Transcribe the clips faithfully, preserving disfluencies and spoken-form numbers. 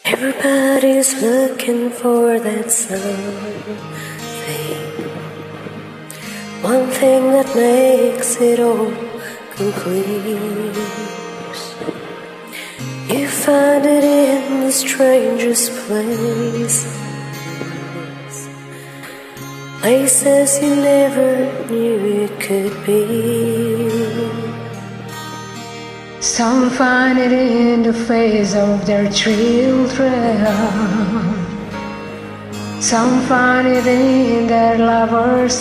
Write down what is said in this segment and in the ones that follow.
Everybody's looking for that something, one thing that makes it all complete. You find it in the strangest places, places you never knew it could be. Some find it in the face of their children, some find it in their lovers'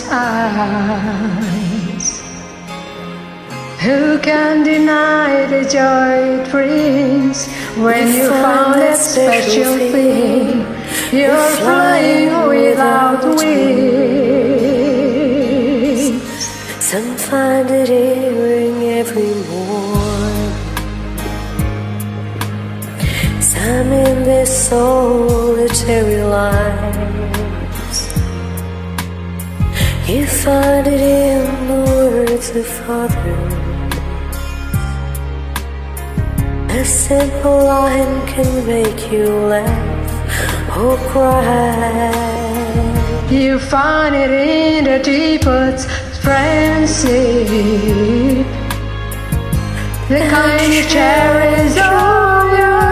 eyes. Who can deny the joy it brings when you, you found that special thing? You're flying without wings. Some find it earring every morning, some in their solitary lives. You find it in the words of others. A simple line can make you laugh or cry. You find it in the deepest friendship, the kind you cherish all your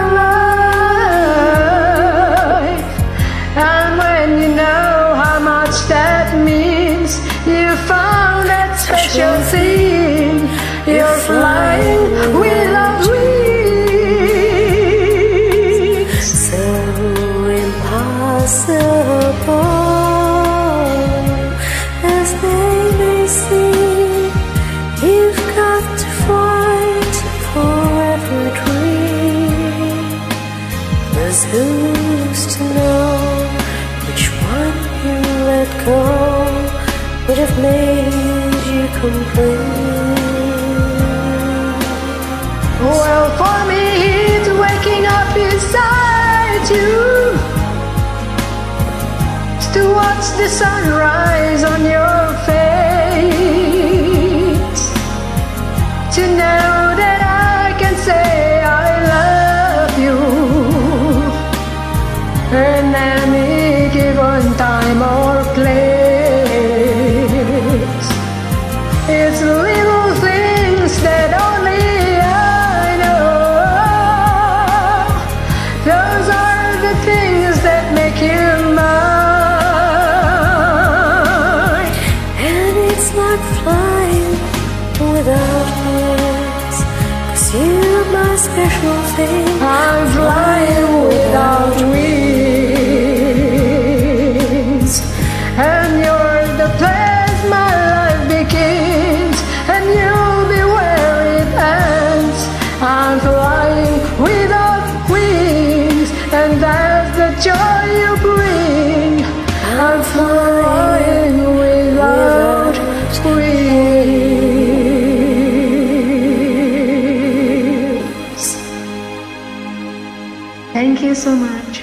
life. And when you know how much that means, you found that special thing. You're flying without wings. So impossible as they may seem, you've got to fight for every dream. 'Cause who's to know which one you let go would have made you complete? Well, for me, it's waking up beside you, to watch the sunrise on your face, to know that I can say I love you in any given time or place. It's little things that only I know. Those are the things that make you mine. Flying without wings, 'cause you're my special thing. I'm flying without wings, and you're the place my life begins, and you'll be where it ends. I'm flying without wings, and that's the joy you bring. I'm flying without wings. Thank you so much.